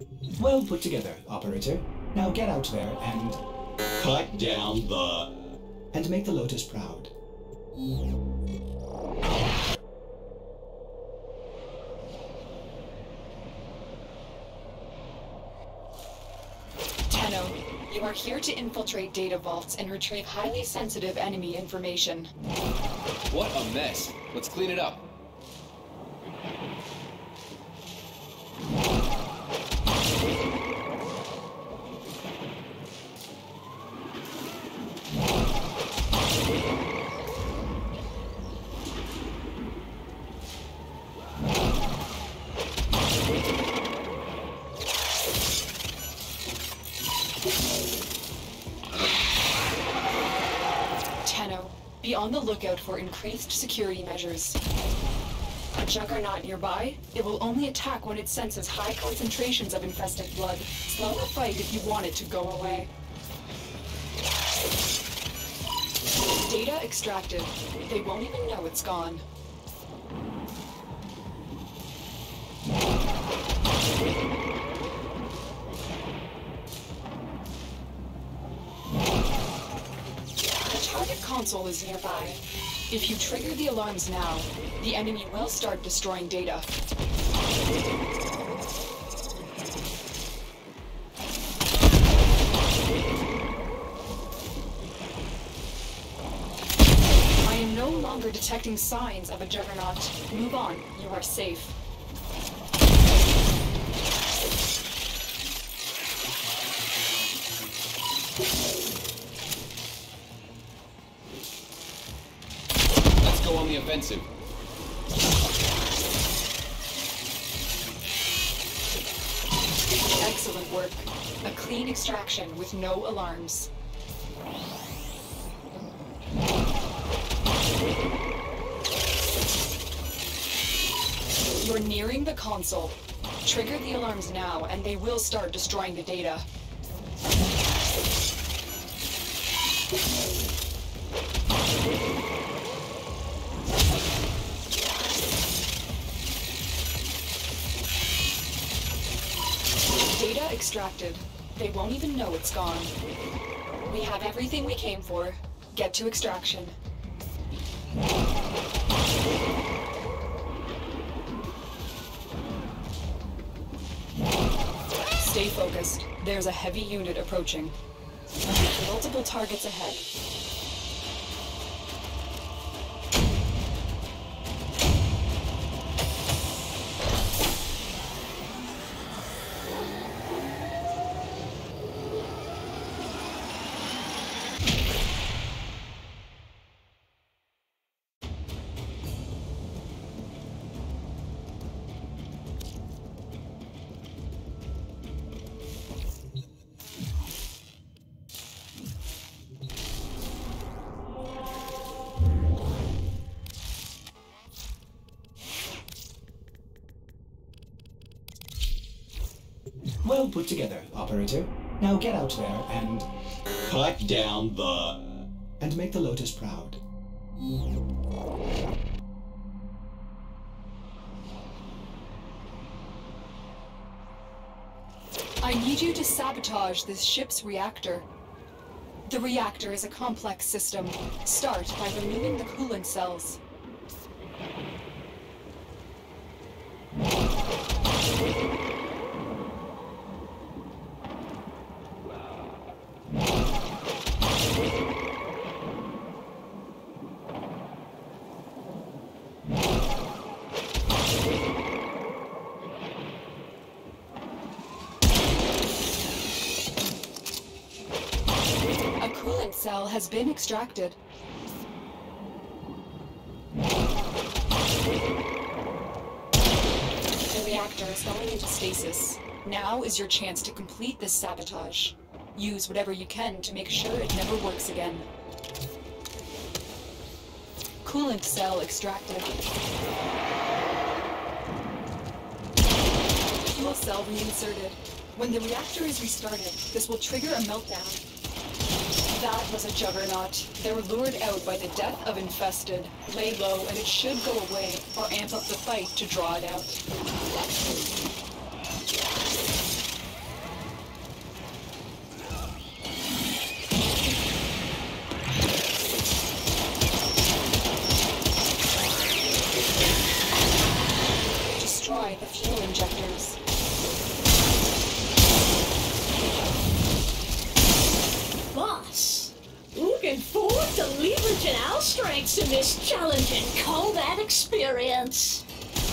Well put together, operator. Now get out there and... Cut down the... and make the Lotus proud. Tenno, you are here to infiltrate data vaults and retrieve highly sensitive enemy information. What a mess. Let's clean it up. Tenno, be on the lookout for increased security measures. A juggernaut nearby? It will only attack when it senses high concentrations of infested blood. Slow the fight if you want it to go away. Data extracted. They won't even know it's gone. The target console is nearby. If you trigger the alarms now, the enemy will start destroying data. I am no longer detecting signs of a juggernaut. Move on, you are safe. Let's go on the offensive. Excellent work. A clean extraction with no alarms. You're nearing the console. Trigger the alarms now, and they will start destroying the data. Data extracted. They won't even know it's gone. We have everything we came for. Get to extraction. Stay focused. There's a heavy unit approaching. Multiple targets ahead. Well put together, operator. Now get out there and... Cut down the... and make the Lotus proud. I need you to sabotage this ship's reactor. The reactor is a complex system. Start by removing the coolant cells. A coolant cell has been extracted. The reactor is going into stasis. Now is your chance to complete this sabotage. Use whatever you can to make sure it never works again. Coolant cell extracted. Fuel cell reinserted. When the reactor is restarted, this will trigger a meltdown. That was a juggernaut. They were lured out by the death of infested. Lay low and it should go away, or amp up the fight to draw it out. try the fuel injectors. Boss, looking forward to leveraging our strengths in this challenging combat experience.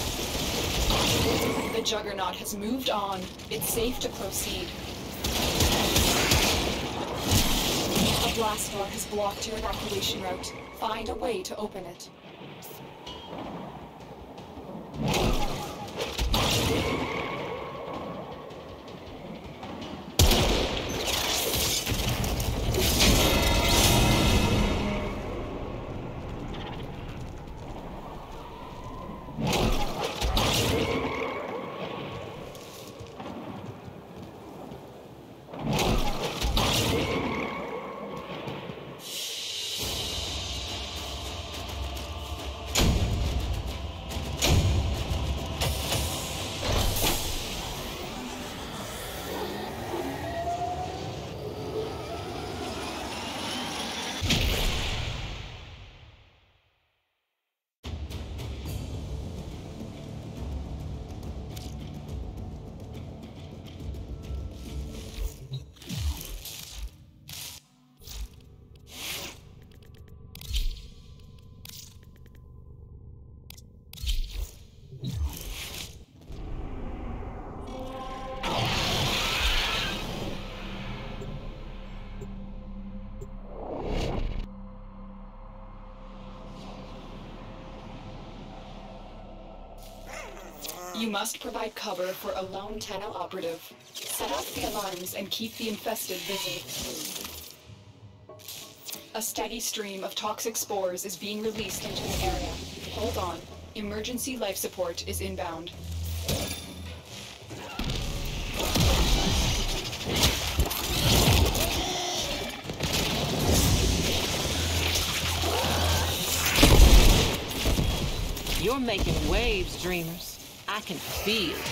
The Juggernaut has moved on. It's safe to proceed. A blast door has blocked your evacuation route. Find a way to open it. You must provide cover for a lone Tenno operative. Set off the alarms and keep the infested busy. A steady stream of toxic spores is being released into the area. Hold on. Emergency life support is inbound. You're making waves, dreamers. I can feel it.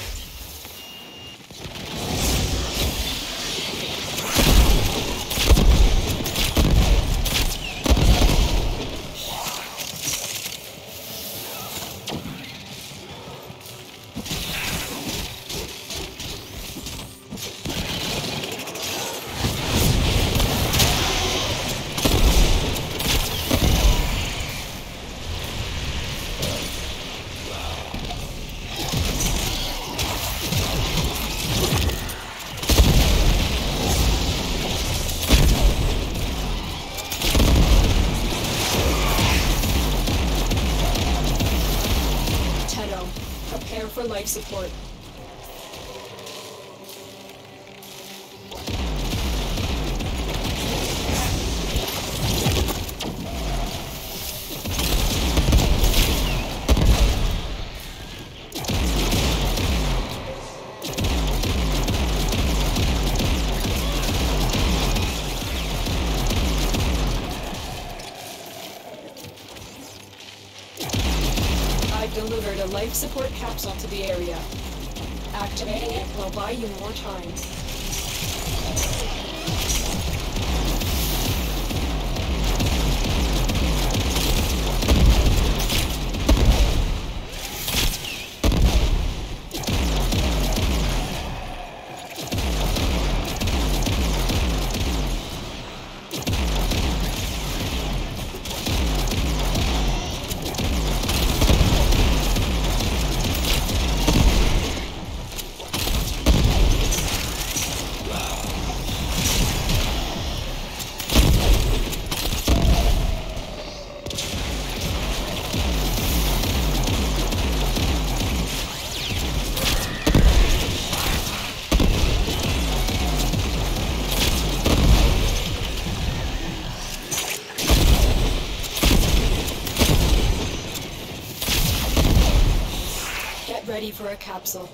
For life support. Delivered a life support capsule to the area. Activating it will buy you more time. Ready for a capsule.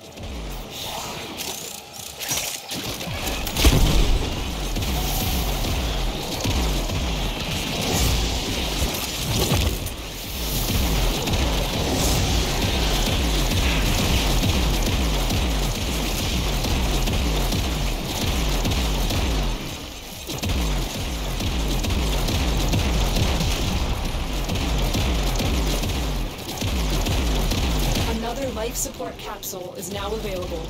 Life support support capsule is now available.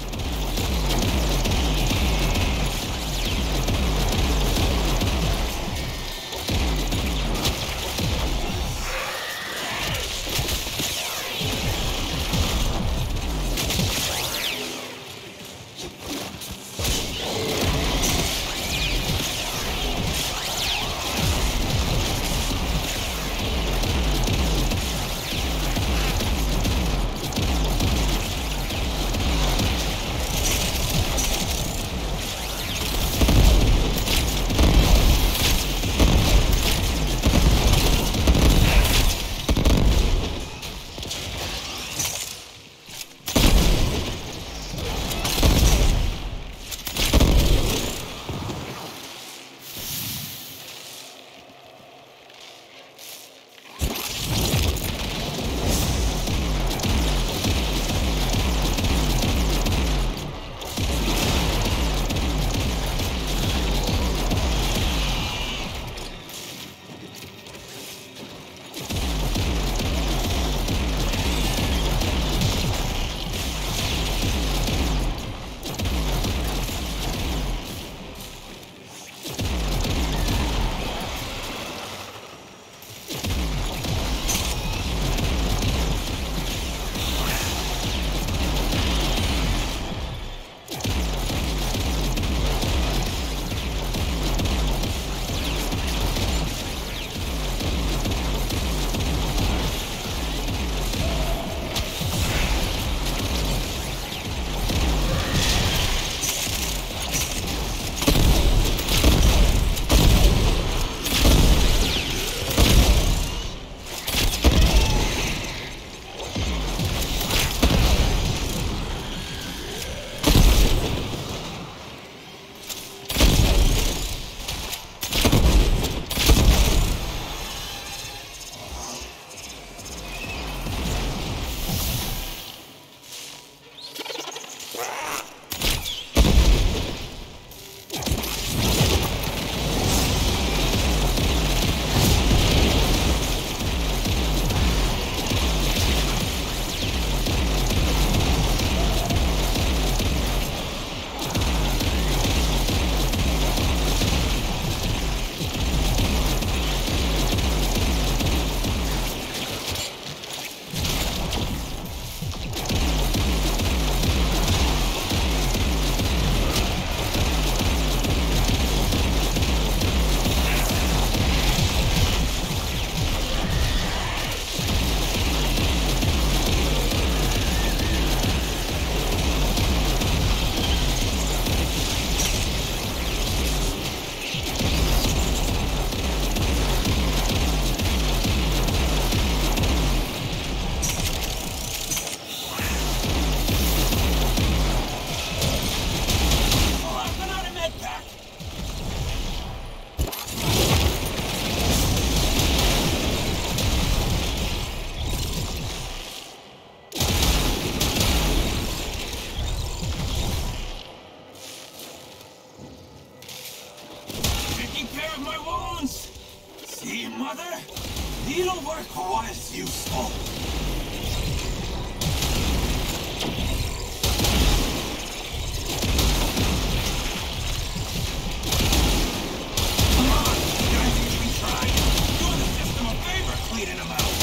Mother? Needlework was useful. Come on, you guys usually try. Do the system a favor cleaning them out.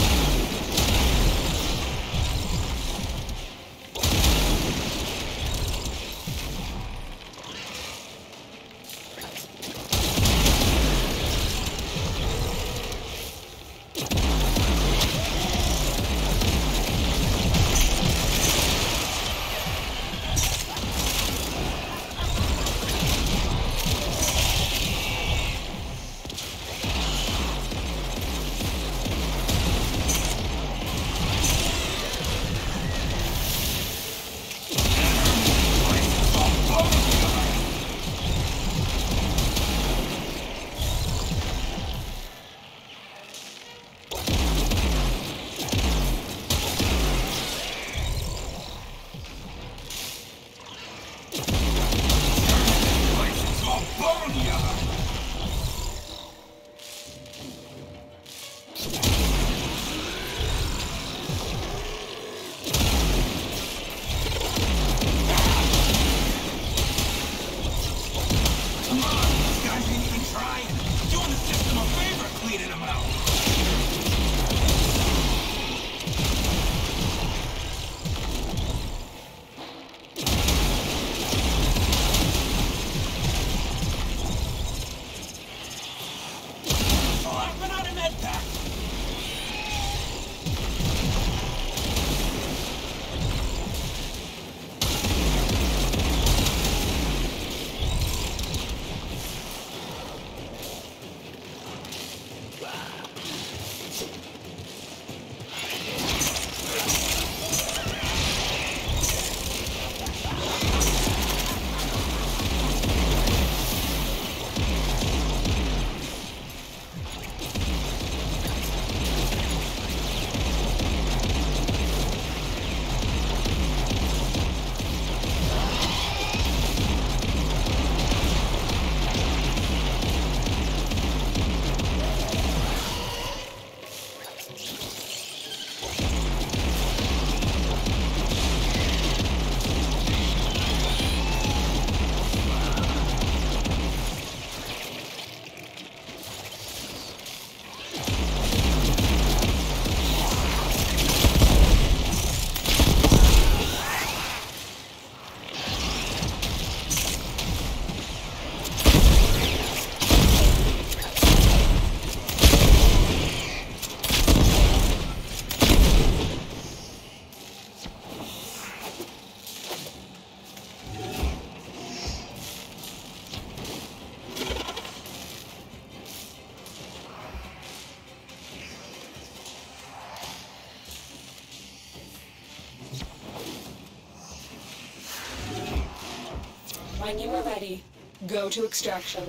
When you are ready, go to extraction.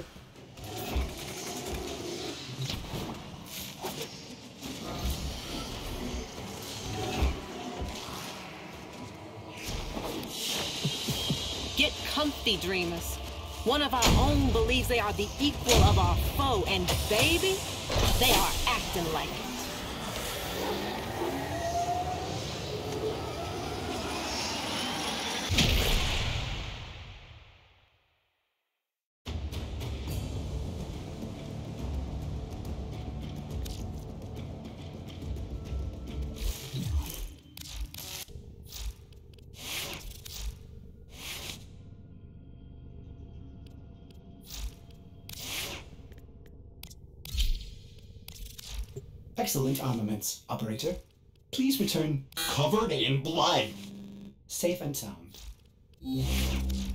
Get comfy, dreamers. One of our own believes they are the equal of our foe, and baby, they are acting like it. Excellent armaments, Operator. Please return Covered in blood. safe and sound.